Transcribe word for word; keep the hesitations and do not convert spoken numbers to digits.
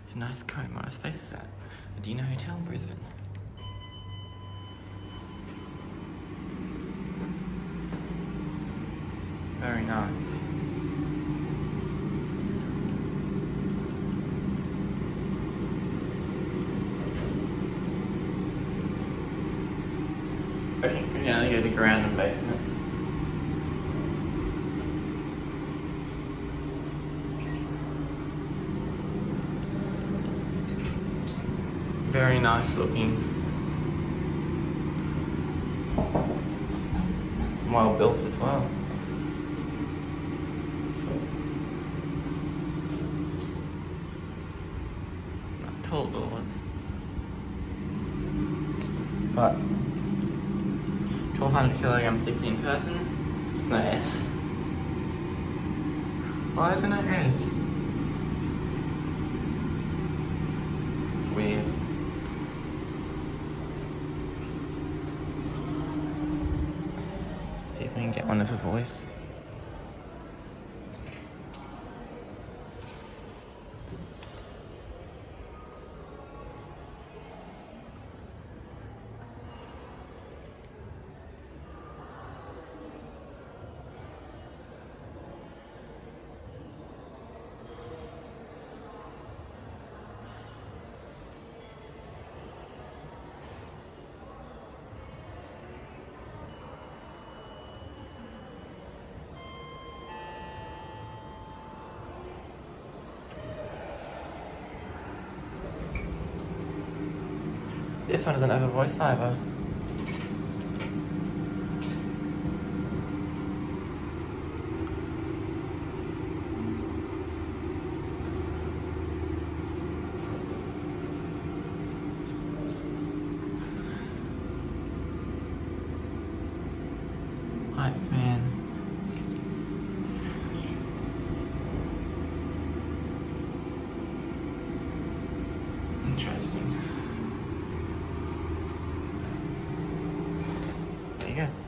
It's a nice Kone Monospace is at Adina Hotel, Brisbane. Very nice. Okay, we can only go to ground and basement. Very nice looking. Well built as well. Not tall doors, but twelve hundred kilograms, sixteen person. It's no S. Why is there no S? It's weird. See if we can get one of her voice. This one doesn't have a voice either. Light fan. Interesting. There you go.